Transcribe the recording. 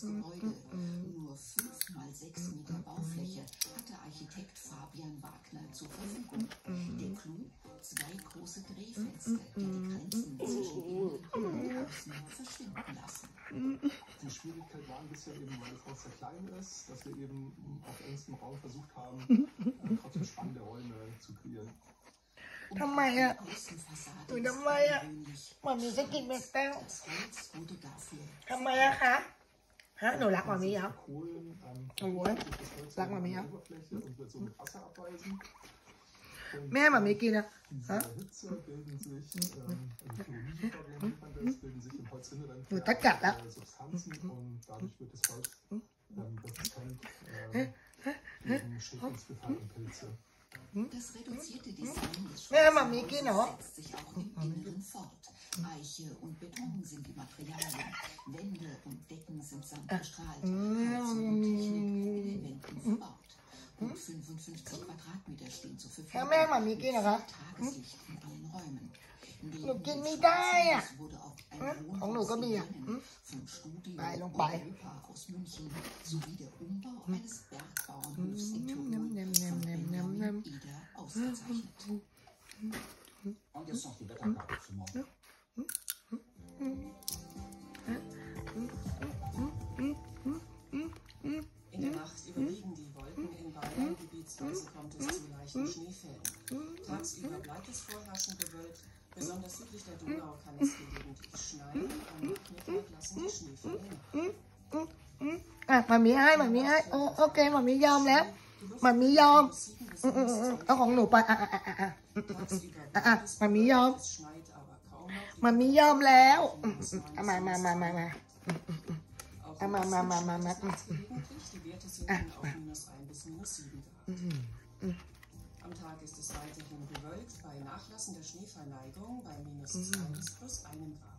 Gebäude. Nur 5 mal 6 Meter Baufläche hatte Architekt Fabian Wagner zur Verfügung. Der Clou: 2 große Drehfenster, die die Grenzen zwischen Innen und Außen verschwinden lassen. Die Schwierigkeit war bisher eben, weil das Haus sehr klein ist, dass wir eben auf engstem Raum versucht haben, trotzdem spannende Räume zu kreieren. ทำไมอ่ะอุ๊ยทำไมอ่ะหมามีจะกินเม็ดแป้งทำไมอะคะฮะหนูรักหมามีเหรอโอ้ยรักหมามีเหรอแม่หมามีกินอะฮะหนูตะกัดแล้ว Das reduzierte Design des Schutzes setzt sich auch im Inneren fort. Eiche und Beton sind die Materialien. Wände und Decken sind sandbestrahlt. Heizung und Technik in den Wänden verbaut. Rund 55 Quadratmeter stehen zur Verfügung. Tageslicht in allen Räumen. Neben dem wurde auch ein Wohnhaus vom Studio Europa aus München sowie der Umbau eines Bergbauernhofs in Tirol Ida ausgezeichnet. Und jetzt noch die Wetterkarte für morgen. In der Nacht überwiegen die Wolken in Bayern. Gebietsweise kommt es zu leichten Schneefällen. Tagsüber bleibt es vorherrschend bewölkt. Besonders südlich der Donau kann es gelegentlich schneien. Am Nachmittag lassen die Schneefälle nach. มามีให้โอเคมามียอมแล้วมามียอมเอาของหนูไปมามียอมแล้ว Am Tag ist es weiterhin bewölkt bei nachlassender Schneeverleigung bei -2 bis +1 Grad.